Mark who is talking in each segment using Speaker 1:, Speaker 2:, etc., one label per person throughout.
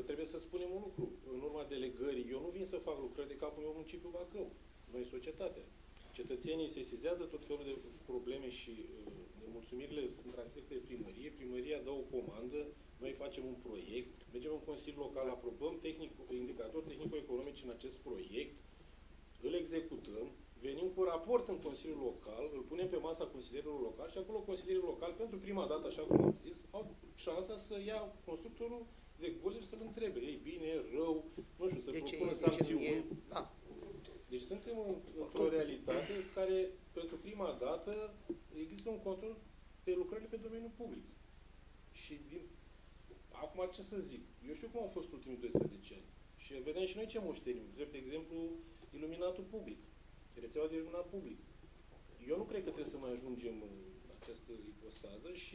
Speaker 1: trebuie să spunem un lucru. În urma delegării, eu nu vin să fac lucrări de capul meu în municipiul Bacău. Noi, societatea. Cetățenii sesizează tot felul de probleme și nemulțumirile sunt transmise de primărie. Primăria dă o comandă, noi facem un proiect, mergem în Consiliul Local, aprobăm indicatori tehnico-economici în acest proiect, îl executăm, venim cu raport în Consiliul Local, îl punem pe masa consilierilor local și acolo consilierii local, pentru prima dată, așa cum am zis, au șansa să ia constructorul de golir să-l întrebe. Ei, bine, rău, nu știu, să propună sancțiuni. Deci suntem într-o realitate care, pentru prima dată, există un control pe lucrările pe domeniul public. Și acum ce să zic? Eu știu cum au fost ultimii 12 ani. Și vedem și noi ce moștenim. Drept exemplu, iluminatul public. Rețeaua de iluminat public. Eu nu cred că trebuie să mai ajungem în această ipostază și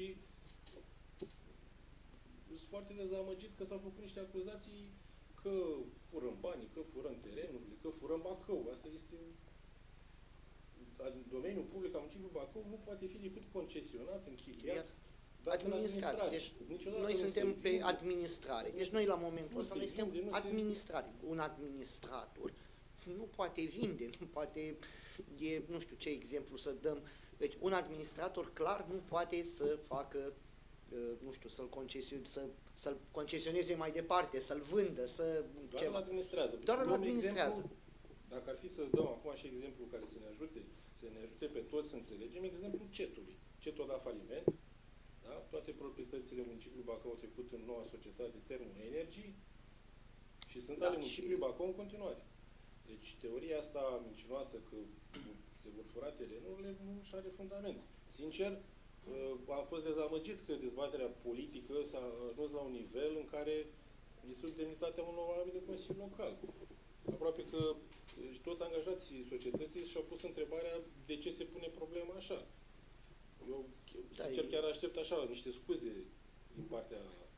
Speaker 1: sunt foarte dezamăgit că s-au făcut niște acuzații că furăm banii, că furăm terenurile, că furăm Bacău. Asta este domeniul public al municipiului Bacău nu poate fi decât concesionat, închiriat,
Speaker 2: administrat. Deci noi suntem pe administrare. Deci noi la momentul ăsta noi suntem administrare. Un administrator nu poate vinde, nu poate, nu știu ce exemplu să dăm. Deci un administrator clar nu poate să facă, nu știu, să-l concesioneze mai departe, să-l vândă, să...
Speaker 1: Doar îl administrează.
Speaker 2: Doar îl administrează.
Speaker 1: Dacă ar fi să dăm acum și exemplu care să ne ajute pe toți să înțelegem, exemplul CET-ului. CET-ul a dat faliment, da? Toate proprietățile municipiului Bacău au trecut în noua societate Termoenergy și sunt ale municipiului Bacău în continuare. Deci teoria asta mincinoasă că se vor fura terenurile nu și are fundament. Sincer, am fost dezamăgit că dezbaterea politică s-a ajuns la un nivel în care este sub demnitatea unor oameni de Consiliu Local. Aproape că toți angajații societății și-au pus întrebarea de ce se pune problema așa. Eu sincer chiar aștept așa niște scuze din partea